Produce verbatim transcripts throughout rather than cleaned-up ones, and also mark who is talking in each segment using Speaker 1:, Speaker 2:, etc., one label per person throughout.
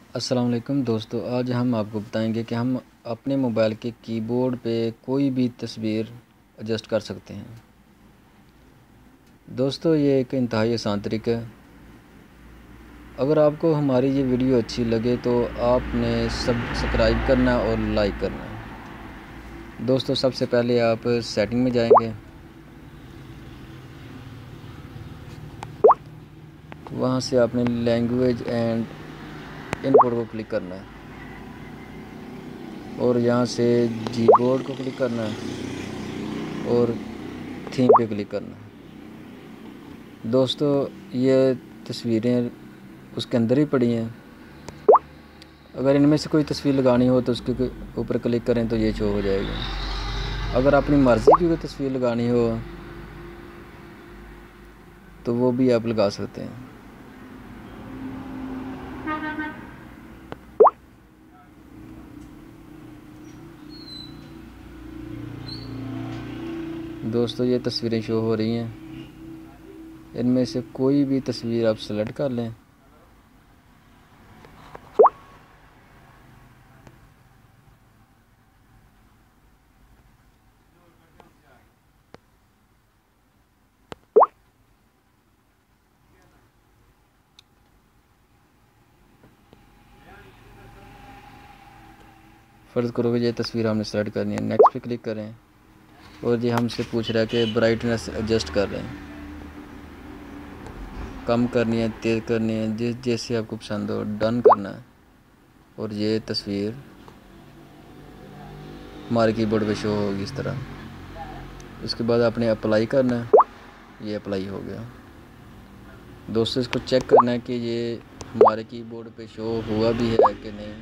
Speaker 1: अस्सलाम वालेकुम दोस्तों, आज हम आपको बताएंगे कि हम अपने मोबाइल के कीबोर्ड पे कोई भी तस्वीर एडजस्ट कर सकते हैं। दोस्तों, ये एक इंतहाई आसान तरीका है। अगर आपको हमारी ये वीडियो अच्छी लगे तो आपने सब्सक्राइब करना और लाइक करना है। दोस्तों, सबसे पहले आप सेटिंग में जाएंगे, वहाँ से आपने लैंग्वेज एंड इनपुट को क्लिक करना है और यहाँ से कीबोर्ड को क्लिक करना है और थीम पे क्लिक करना है। दोस्तों, ये तस्वीरें उसके अंदर ही पड़ी हैं। अगर इनमें से कोई तस्वीर लगानी हो तो उसके ऊपर क्लिक करें तो ये शो हो जाएगी। अगर अपनी मर्ज़ी की कोई तस्वीर लगानी हो तो वो भी आप लगा सकते हैं। दोस्तों, ये तस्वीरें शो हो रही हैं। इनमें से कोई भी तस्वीर आप सेलेक्ट कर लें। फ़र्ज़ करो कि ये तस्वीर हमने सेलेक्ट करनी है, नेक्स्ट पे क्लिक करें और ये हमसे पूछ रहा है कि ब्राइटनेस एडजस्ट कर रहे हैं, कम करनी है, तेज़ करनी है, जिस जैसे आपको पसंद हो डन करना है और ये तस्वीर हमारे कीबोर्ड पे शो होगी इस तरह। उसके बाद आपने अप्लाई करना है, ये अप्लाई हो गया। दोस्तों, इसको चेक करना है कि ये हमारे कीबोर्ड पे शो हुआ भी है कि नहीं।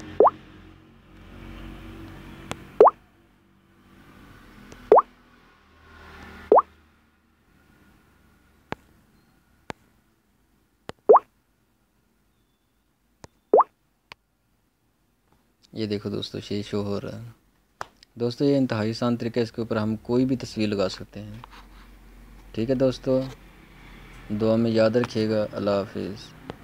Speaker 1: ये देखो दोस्तों, ये शो हो रहा है। दोस्तों, ये इंतहाई आसान तरीका है, इसके ऊपर हम कोई भी तस्वीर लगा सकते हैं। ठीक है दोस्तों, दुआ में याद रखिएगा। अल्लाह हाफिज़।